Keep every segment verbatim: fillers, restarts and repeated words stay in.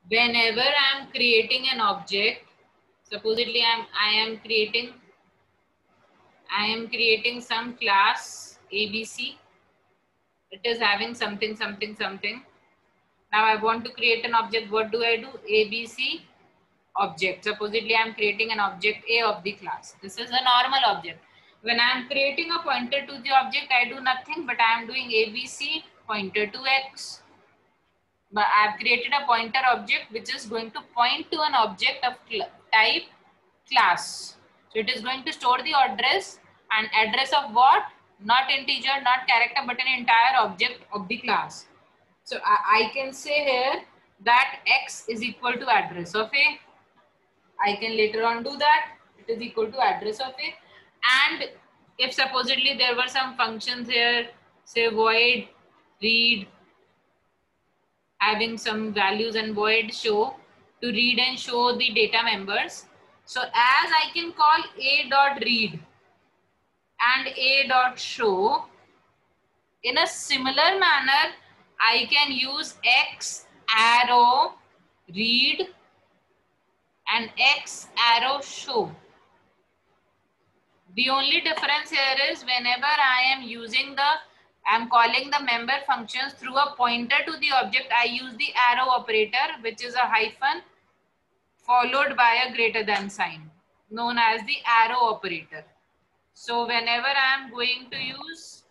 whenever I am creating an object, supposedly I am I am creating I am creating some class A B C. It is having something something something. Now I want to create an object. What do I do? A B C object. Supposedly I am creating an object A of the class. This is a normal object. When I am creating a pointer to the object, I do nothing, but I am doing A B C pointer to X. But I have created a pointer object which is going to point to an object of cl type class. So it is going to store the address, and address of what? Not integer, not character, but an entire object of the class. So I, I can say here that X is equal to address of A. I can later on do that. It is equal to address of A. And if supposedly there were some functions here, say void read, having some values, and void show to read and show the data members. So as I can call a dot read and a dot show, in a similar manner, I can use X arrow read and X arrow show. The only difference here is whenever I am using the, I am calling the member functions through a pointer to the object, I use the arrow operator, which is a hyphen followed by a greater than sign, known as the arrow operator. So whenever I am going to use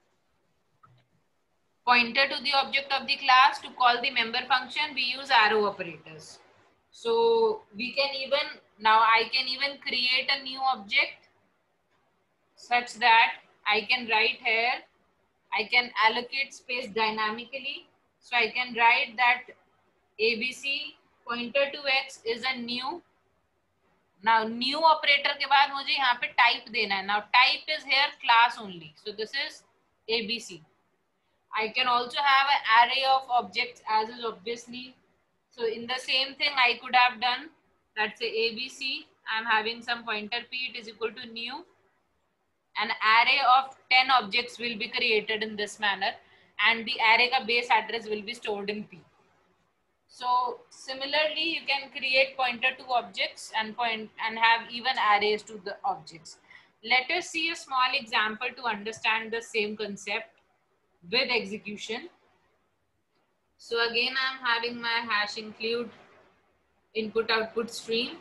pointer to the object of the class to call the member function, we use arrow operators. So we can even, now I can even create a new object such that I can write here, I can allocate space dynamically. So I can write that A B C pointer to X is a new. Now new operator के बाद मुझे यहाँ पे type देना है. Now type is here class only. So this is A B C. I can also have an array of objects as is obviously. So in the same thing I could have done, let's say A B C, I'm having some pointer P, it is equal to new. An array of ten objects will be created in this manner, and the array ka base address will be stored in P. So similarly, you can create pointer to objects and point and have even arrays to the objects. Let us see a small example to understand the same concept with execution. So again, I'm having my hash include input output stream.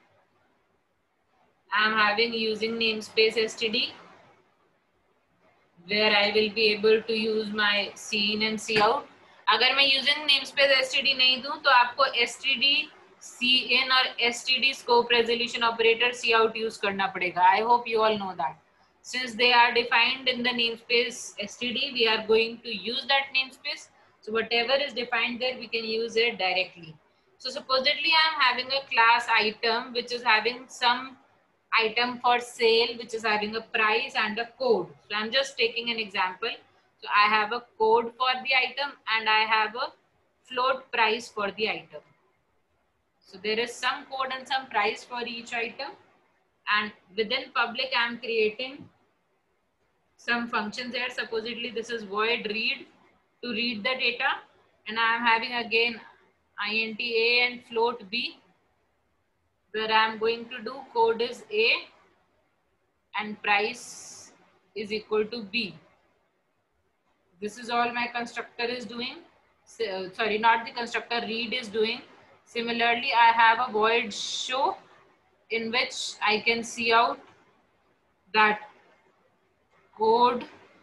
I'm having using namespace std, where I will be able to use my cin and cout. अगर मैं using namespace std नहीं दूं तो आपको std, cin और std scope resolution operator cout use करना पड़ेगा. I hope you all know that. Since they are defined in the namespace std, we are going to use that namespace. So whatever is defined there, we can use it directly. So supposedly I am having a class item which is having some item for sale, which is having a price and a code. So I'm just taking an example. So I have a code for the item and I have a float price for the item. So there is some code and some price for each item. And within public, I'm creating some functions here. Supposedly this is void read to read the data. And I'm having again int a and float b, where I'm going to do code is A and price is equal to B. This is all my constructor is doing. So, sorry, not the constructor, read is doing. Similarly, I have a void show in which I can see out that code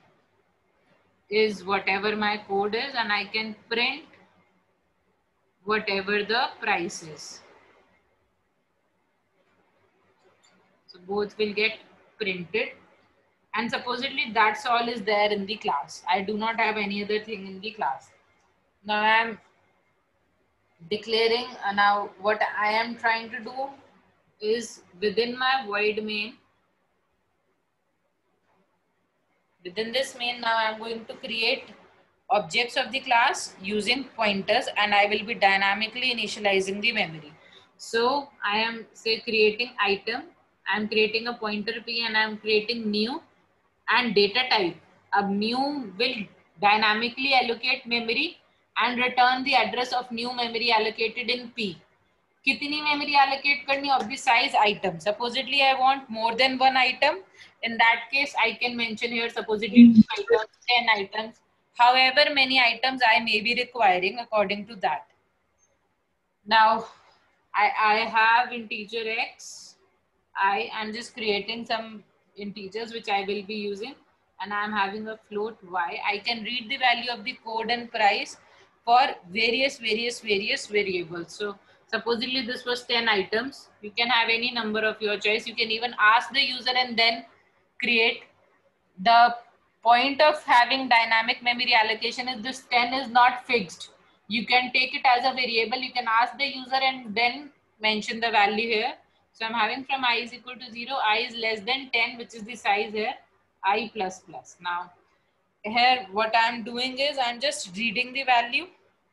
is whatever my code is, and I can print whatever the price is. So both will get printed. And supposedly that's all is there in the class. I do not have any other thing in the class. Now I am declaring, uh, now what I am trying to do is within my void main, within this main, now I am going to create objects of the class using pointers, and I will be dynamically initializing the memory. So I am say creating item, I am creating a pointer P and I am creating new and data type. A new will dynamically allocate memory and return the address of new memory allocated in P. कितनी memory allocate करनी of the size item. Supposedly I want more than one item. In that case, I can mention here supposedly two items, ten items, however many items I may be requiring according to that. Now, I, I have integer x. I am just creating some integers which I will be using, and I am having a float y. I can read the value of the code and price for various, various, various variables. So supposedly this was ten items. You can have any number of your choice. You can even ask the user and then create. The point of having dynamic memory allocation is this ten is not fixed. You can take it as a variable. You can ask the user and then mention the value here. So I'm having from I is equal to zero, I is less than ten, which is the size here, I plus plus. Now here what I'm doing is I'm just reading the value.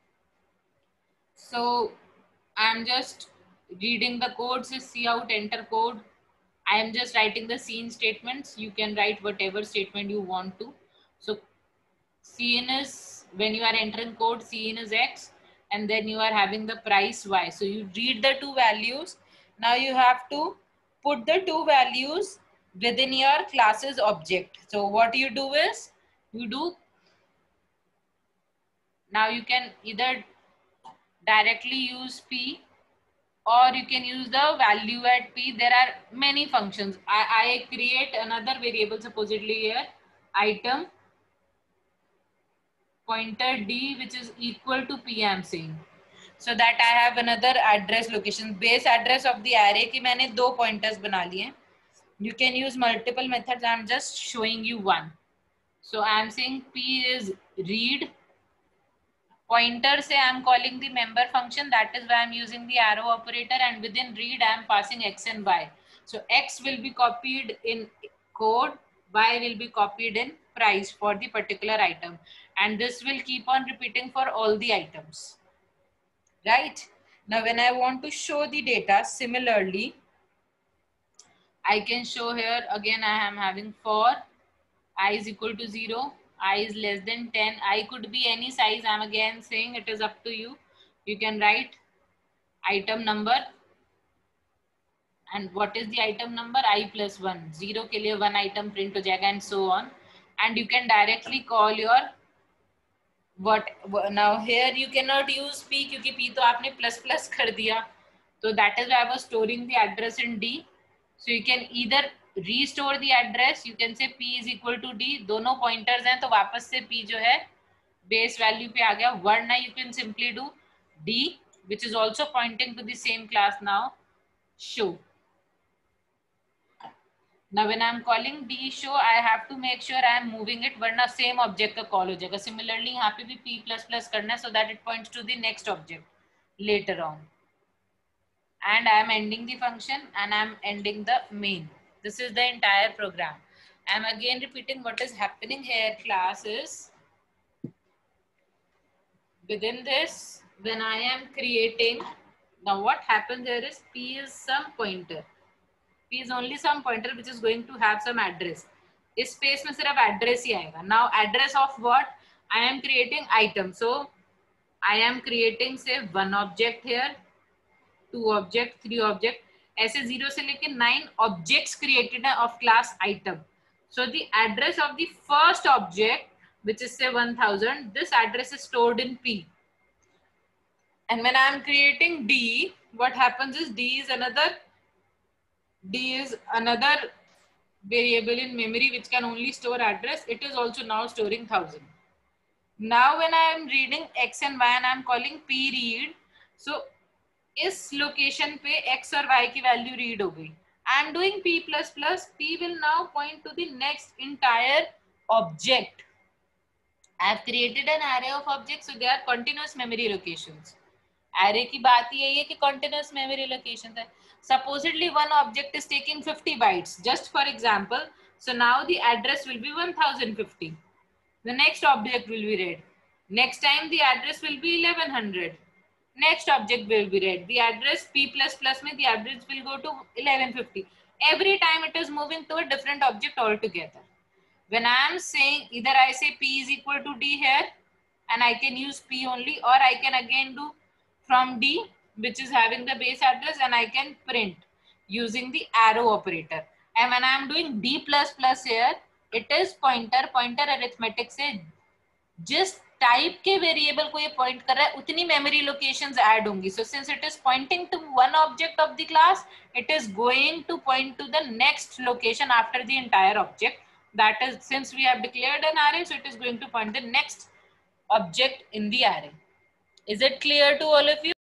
So I'm just reading the code, says C out, enter code. I am just writing the scene statements. You can write whatever statement you want to. So Cin is, when you are entering code, Cin is X, and then you are having the price Y. So you read the two values. Now you have to put the two values within your class's object. So what you do is, you do, now you can either directly use P, or you can use the value at P. There are many functions. I, I create another variable supposedly here, item pointer D, which is equal to P I'm saying. So that I have another address location. Base address of the array की मैंने दो pointers बना लिए हैं. You can use multiple methods. I'm just showing you one. So I'm saying P is read. Pointer say I'm calling the member function, that is why I'm using the arrow operator, and within read I'm passing X and Y. So X will be copied in code, Y will be copied in price for the particular item, and this will keep on repeating for all the items, right? Now when I want to show the data similarly, I can show here again. I am having for I is equal to zero, I is less than ten. I could be any size. I'm again saying it is up to you. You can write item number. And what is the item number? I plus one. Zero ke liye one item print ho jayega, and so on. And you can directly call your what. Now here you cannot use P because P to aapne plus plus kar diya. So that is why I was storing the address in D. So you can either restore the address, you can say P is equal to D. दोनों pointers हैं तो वापस से P जो है base value पे आ गया. वरना you can simply do D, which is also pointing to the same class now, show. Now when I'm calling D show, I have to make sure I am moving it, वरना same object का call हो जाएगा. Similarly यहाँ पे भी P plus plus करना है so that it points to the next object later on. And I am ending the function and I am ending the main. This is the entire program. I am again repeating what is happening here. Class is within this, when I am creating, now what happens here is P is some pointer. P is only some pointer which is going to have some address. इस space में सिर्फ address ही आएगा. Now address of what? I am creating item. So I am creating say one object here, two object, three object. ऐसे zero से लेके nine objects created है of class item. So the address of the first object, which is say one thousand, this address is stored in P. And when I am creating D, what happens is D is another D is another variable in memory which can only store address. It is also now storing one thousand. Now when I am reading X and Y and I am calling P read, so इस location पे X और Y की value read हो गई. I am doing P plus plus. P will now point to the next entire object. I have created an array of objects, so they are continuous memory locations. Array की बात यही है कि continuous memory locations है. Supposedly one object is taking fifty bytes, just for example. So now the address will be one thousand fifty. The next object will be read. Next time the address will be eleven hundred. Next object will be read. The address P plus plus में the address will go to eleven fifty. Every time it is moving to a different object altogether. When I am saying either I say P is equal to D here, and I can use P only, or I can again do from D, which is having the base address, and I can print using the arrow operator. And when I am doing D plus plus here, it is pointer pointer arithmetic से जिस type के variable को ये point कर रहा है उतनी memory locations add होंगी. So since it is pointing to one object of the class, it is going to point to the next location after the entire object. That is since we have declared an array, so it is going to point the next object in the array. Is it clear to all of you?